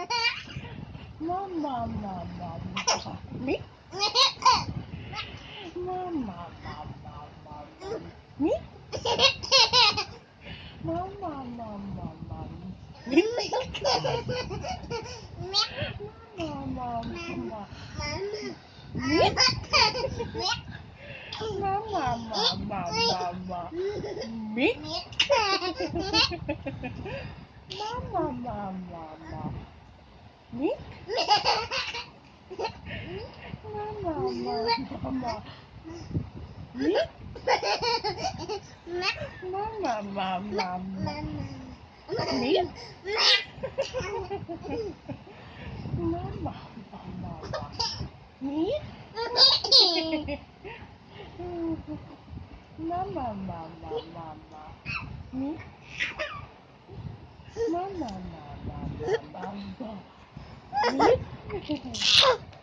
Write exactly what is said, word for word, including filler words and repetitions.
Mama, mama, me? Mama, mama, mama, me? Mama, mama, mama, me? Mama, mama, me? Mama, mama, mama, me? Mama, mama, mama, me? Mama, mama, me? Mama, mama, me? Mama, mama, me? Mama, mama, mama, me? Mama, mama, mama, mama, me?